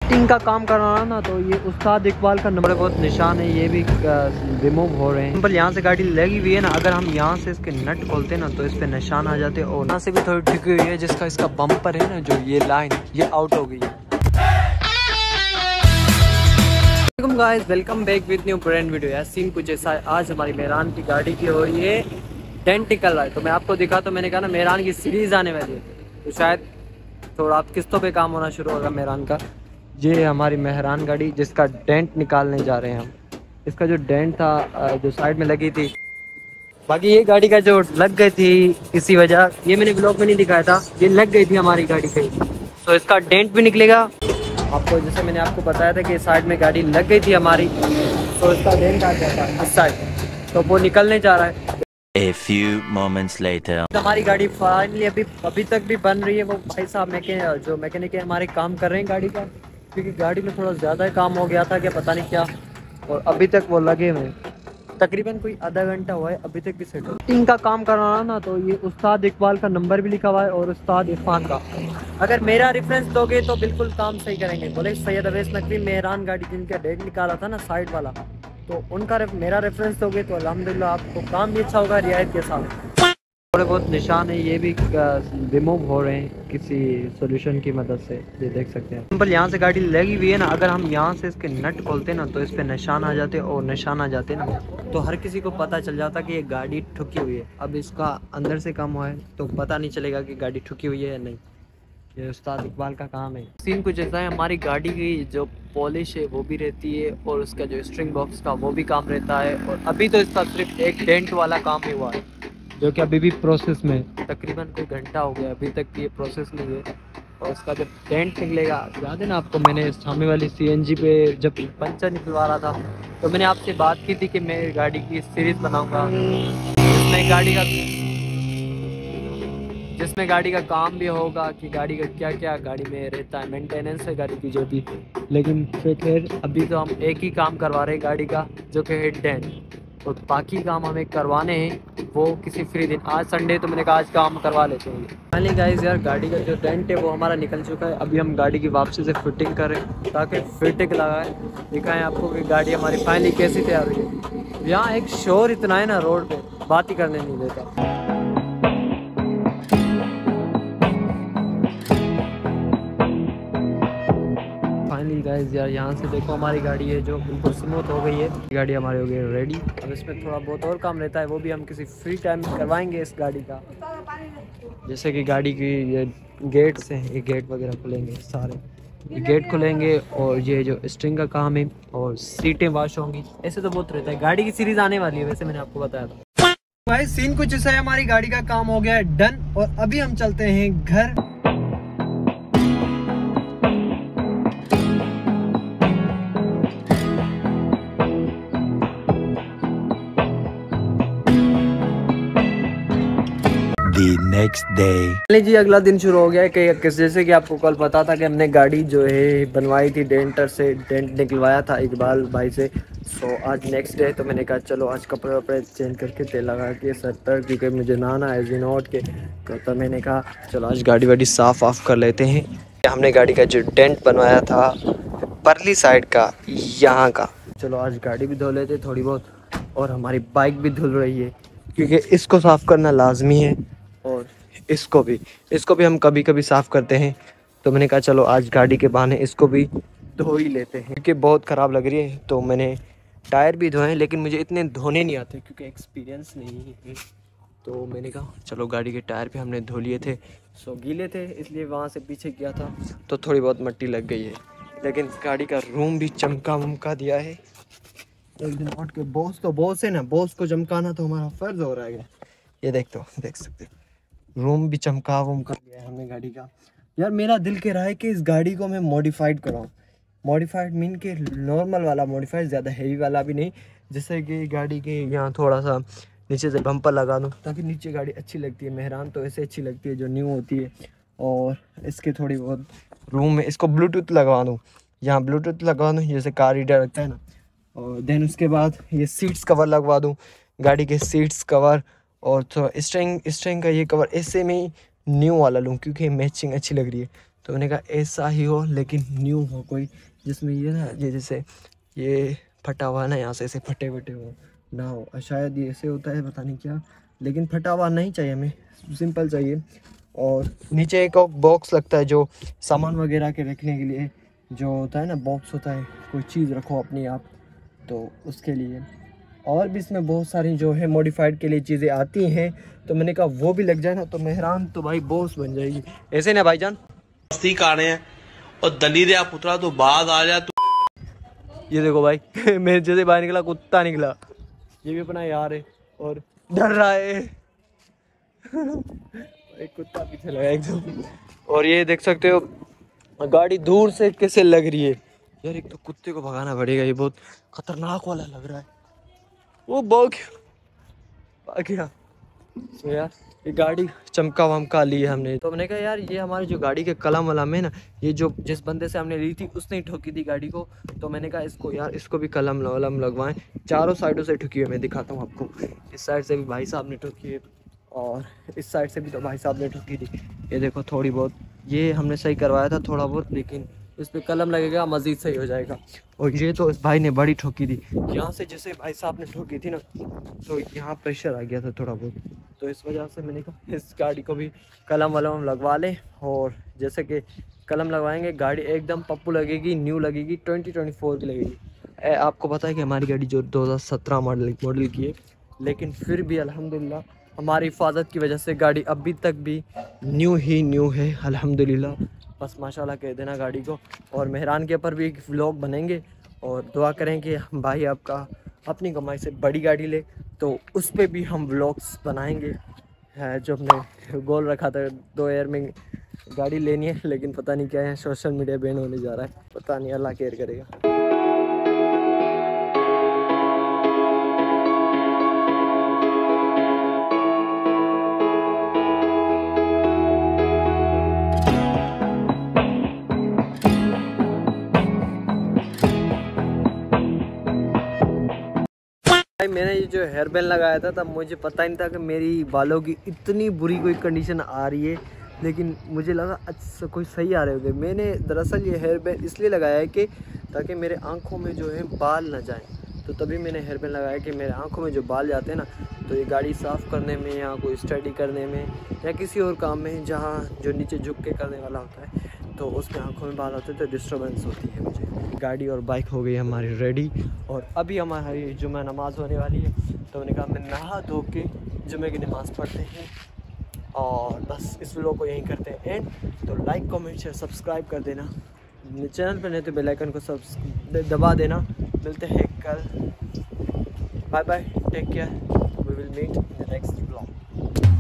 Fitting का काम करना रहा ना, तो ये उस्ताद इकबाल का नंबर बहुत निशान है, ये भी रिमूव हो रहे हैं। सिंपल यहाँ से गाड़ी लगी हुई है ना, अगर हम यहाँ से इसके नट खोलते ना तो इस पे निशान आ जाते, और यहाँ से भी थोड़ी ठुकी हुई है, जिसका इसका बम्पर है ना, जो ये लाइन ये आउट हो गई है। Guys welcome back with new brand video. यार सीन कुछ ऐसा है, आज हमारी मेहरान की गाड़ी की हो रही है डेंट निकल रहा है, तो मैं आपको दिखा, तो मैंने कहा ना मेहरान की सीरीज आने वाली है, तो शायद थोड़ा आप किस्तों पे काम होना शुरू होगा मेहरान का। ये हमारी मेहरान गाड़ी जिसका डेंट निकालने जा रहे हैं हम। इसका जो डेंट था जो साइड में लगी थी, बाकी ये गाड़ी का जो लग गई थी किसी वजह, ये मैंने ब्लॉग में नहीं दिखाया था, ये लग गई थी हमारी गाड़ी पे, तो इसका डेंट भी निकलेगा। आपको जैसे मैंने आपको बताया था कि साइड में गाड़ी लग गई थी हमारी, तो इसका डेंट आ गया था इस साइड, तो वो निकलने जा रहा है। A few moments later. हमारी गाड़ी फाइनली अभी तक भी बन रही है। वो भाई साहब जो मैकेनिक है हमारे काम कर रहे हैं गाड़ी का, क्योंकि गाड़ी में थोड़ा ज़्यादा काम हो गया था, क्या पता नहीं क्या, और अभी तक वो लगे हुए हैं। तकरीबन कोई आधा घंटा हुआ है, अभी तक भी सेट हो। फिटिंग का काम करना रहा ना, तो ये उस्ताद इकबाल का नंबर भी लिखा हुआ है और उस्ताद इरफान का। अगर मेरा रेफरेंस दोगे तो बिल्कुल काम सही करेंगे। बोले सैयद अवैस नकवी मेहरान गाड़ी जिनका डेट निकाला था ना साइड वाला, तो उनका मेरा रेफरेंस दोगे तो अल्हम्दुलिल्लाह आपको काम भी अच्छा होगा रियायत के साथ। थोड़े बहुत निशान है, ये भी रिमूव हो रहे हैं किसी सॉल्यूशन की मदद से, ये देख सकते हैं। सिंपल यहाँ से गाड़ी लगी हुई है ना, अगर हम यहाँ से इसके नट खोलते ना तो इस पे निशान आ जाते, और निशान आ जाते ना तो हर किसी को पता चल जाता कि ये गाड़ी ठुकी हुई है। अब इसका अंदर से काम हुआ है तो पता नहीं चलेगा कि गाड़ी ठुकी हुई है या नहीं। ये उस्ताद इकबाल का काम है। सीन कुछ ऐसा है, हमारी गाड़ी की जो पॉलिश है वो भी रहती है, और उसका जो स्ट्रिंग बॉक्स का वो भी काम रहता है, और अभी तो इसका सिर्फ एक डेंट वाला काम ही हुआ है, जो कि अभी भी प्रोसेस में, तकरीबन कोई घंटा हो गया, अभी तक भी ये प्रोसेस नहीं है। और उसका जब डेंट निकलेगा, याद है ना आपको, मैंने सामने वाली CNG पे जब पंचर निकलवा रहा था तो मैंने आपसे बात की थी कि मैं गाड़ी की सीरीज बनाऊंगा जिसमें गाड़ी का काम भी होगा कि गाड़ी का क्या क्या गाड़ी में रहता है, मेंटेनेंस है गाड़ी की जो भी। लेकिन फिर अभी तो हम एक ही काम करवा रहे हैं गाड़ी का, जो कि है डेंट, तो बाकी काम हमें करवाने हैं वो किसी फ्री दिन। आज संडे तो मैंने कहा आज काम करवा लेते हैं। फाइनली गाइस यार गाड़ी का जो डेंट है वो हमारा निकल चुका है। अभी हम गाड़ी की वापसी से फिटिंग करें ताकि फिटिंग लगाएं, दिखाएं आपको कि गाड़ी हमारी फाइनली कैसी तैयार हुई है। यहाँ एक शोर इतना है ना रोड पे, बात ही करने नहीं देता। फाइनली गाइस यार यहाँ से देखो हमारी गाड़ी है जो बिल्कुल स्मूथ हो गई है, गाड़ी हमारी हो गई रेडी। अब इसमें थोड़ा बहुत और काम रहता है, वो भी हम किसी फ्री टाइम में करवाएंगे इस गाड़ी का। जैसे कि गाड़ी की ये गेट्स हैं, ये गेट वगैरह खुलेंगे, सारे ये गेट खुलेंगे, और ये जो स्ट्रिंग का काम है, और सीटें वॉश होंगी, ऐसे तो बहुत रहता है। गाड़ी की सीरीज आने वाली है, वैसे मैंने आपको बताया था। भाई सीन कुछ ऐसा है, हमारी गाड़ी का काम हो गया है डन, और अभी हम चलते हैं घर। Next day. जी अगला दिन शुरू हो गया है कि जैसे कि आपको कल पता था कि हमने गाड़ी जो है बनवाई थी, डेंटर से डेंट निकलवाया था इकबाल भाई से। सो आज नेक्स्ट डे, तो मैंने कहा चलो आज कपड़े वपड़े चेंज करके तेल लगा के सर पर, क्योंकि मुझे नहाना है जिनोट के, तो मैंने कहा चलो आज गाड़ी वाड़ी साफ़ ऑफ कर लेते हैं। हमने गाड़ी का जो डेंट बनवाया था परली साइड का, यहाँ का, चलो आज गाड़ी भी धो लेते थोड़ी बहुत, और हमारी बाइक भी धुल रही है क्योंकि इसको साफ़ करना लाजमी है, और इसको भी हम कभी कभी साफ़ करते हैं। तो मैंने कहा चलो आज गाड़ी के बहाने इसको भी धो ही लेते हैं, क्योंकि बहुत ख़राब लग रही है। तो मैंने टायर भी धोए, लेकिन मुझे इतने धोने नहीं आते क्योंकि एक्सपीरियंस नहीं है। तो मैंने कहा चलो गाड़ी के टायर भी हमने धो लिए थे, सो गीले थे इसलिए वहाँ से पीछे किया था, तो थोड़ी बहुत मिट्टी लग गई है। लेकिन गाड़ी का रूम भी चमका वमका दिया है। एक दिन उठ के बॉस है ना, बॉस को चमकाना तो हमारा फ़र्ज़ हो रहा है। ये देख सकते हो, रूम भी चमका वमका दिया है हमने गाड़ी का। यार मेरा दिल कह रहा है कि इस गाड़ी को मैं मॉडिफाइड कराऊँ। मॉडिफाइड मीन के नॉर्मल वाला मॉडिफाइड, ज़्यादा हेवी वाला भी नहीं। जैसे कि गाड़ी के यहाँ थोड़ा सा नीचे से बम्पर लगा दूँ ताकि नीचे गाड़ी अच्छी लगती है। मेहरान तो ऐसे अच्छी लगती है जो न्यू होती है। और इसके थोड़ी बहुत रूम में इसको ब्लूटूथ लगवा दूँ, यहाँ ब्लूटूथ लगवा दूँ जैसे कार रीडर रखता है ना। और देन उसके बाद ये सीट्स कवर लगवा दूँ, गाड़ी के सीट्स कवर, और थोड़ा स्ट्रिंग का ये कवर ऐसे में न्यू वाला लूँ क्योंकि मैचिंग अच्छी लग रही है। तो मैंने कहा ऐसा ही हो लेकिन न्यू हो कोई, जिसमें ये ना ये जैसे ये फटा हुआ ना यहाँ से ऐसे फटे फटे हो ना हो, शायद ये ऐसे होता है पता नहीं क्या, लेकिन फटा हुआ नहीं चाहिए हमें, सिंपल चाहिए। और नीचे एक बॉक्स लगता है जो सामान वगैरह के रखने के लिए, जो होता है ना बॉक्स होता है, कोई चीज़ रखो अपनी आप, तो उसके लिए। और भी इसमें बहुत सारी जो है मॉडिफाइड के लिए चीज़ें आती हैं, तो मैंने कहा वो भी लग जाए ना तो मेहरान तो भाई बॉस बन जाएगी, ऐसे ना भाईजान आ रहे हैं और दलील या पुतला तो बाद आ जा। ये देखो भाई मेरे जैसे बाहर निकला कुत्ता निकला, ये भी अपना यार है और डर रहा है एक कुत्ता पीछे लगा एकदम। और ये देख सकते हो गाड़ी दूर से कैसे लग रही है यार, एक तो कुत्ते को भगाना पड़ेगा, ये बहुत खतरनाक वाला लग रहा है। वो भाग गया। तो यार ये गाड़ी चमका वमका ली है हमने, तो हमने कहा यार ये हमारी जो गाड़ी के कलम वलम है ना, ये जो जिस बंदे से हमने ली थी उसने ही ठोकी थी गाड़ी को, तो मैंने कहा इसको यार इसको भी कलम वलम लगवाएं। चारों साइडों से ठुकी है, मैं दिखाता हूँ आपको, इस साइड से भी भाई साहब ने ठोकी है और इस साइड से भी तो भाई साहब ने ठोकी थी। ये देखो थोड़ी बहुत ये हमने सही करवाया था थोड़ा बहुत, लेकिन इस पर कलम लगेगा मज़ीद सही हो जाएगा। और ये तो इस भाई ने बड़ी ठोकी थी, यहाँ से जैसे भाई साहब ने ठोकी थी ना तो यहाँ प्रेशर आ गया था थोड़ा बहुत, तो इस वजह से मैंने कहा इस गाड़ी को भी कलम वलम लगवा लें। और जैसे कि कलम लगवाएंगे गाड़ी एकदम पप्पू लगेगी, न्यू लगेगी, 2024 की लगेगी। आपको पता है कि हमारी गाड़ी जो 2017 मॉडल की है, लेकिन फिर भी अल्हम्दुलिल्लाह हमारी हिफाजत की वजह से गाड़ी अभी तक भी न्यू ही न्यू है अल्हम्दुलिल्लाह। बस माशाल्लाह कह देना गाड़ी को। और मेहरान के ऊपर भी एक व्लॉग बनेंगे और दुआ करें कि भाई आपका अपनी कमाई से बड़ी गाड़ी ले, तो उस पर भी हम व्लॉग्स बनाएंगे। है जो हमने गोल रखा था 2 ईयर में गाड़ी लेनी है, लेकिन पता नहीं क्या है, सोशल मीडिया बैन होने जा रहा है, पता नहीं, अल्लाह केयर करेगा। मैंने ये जो हेयर बैंड लगाया था तब मुझे पता ही नहीं था कि मेरी बालों की इतनी बुरी कोई कंडीशन आ रही है, लेकिन मुझे लगा अच्छा कोई सही आ रहे होंगे। मैंने दरअसल ये हेयर बैंड इसलिए लगाया है कि ताकि मेरे आंखों में जो है बाल ना जाएं, तो तभी मैंने हेयर बैंड लगाया कि मेरे आंखों में जो बाल जाते हैं ना, तो ये गाड़ी साफ़ करने में या कोई स्टडी करने में या किसी और काम में जहाँ जो नीचे झुक के करने वाला होता है, तो उसमें आंखों में बाल होते हैं तो डिस्टर्बेंस होती है मुझे। गाड़ी और बाइक हो गई हमारी रेडी और अभी हमारी जुम्मा नमाज़ होने वाली है, तो मैंने कहा मैं नहा धो के जुम्मे की नमाज़ पढ़ते हैं और बस इस वीडियो को यहीं करते हैं एंड। तो लाइक कमेंट शेयर सब्सक्राइब कर देना, चैनल पर नहीं तो बेल आइकन को दबा देना। मिलते हैं कल, bye bye, take care, we will meet in the next blog.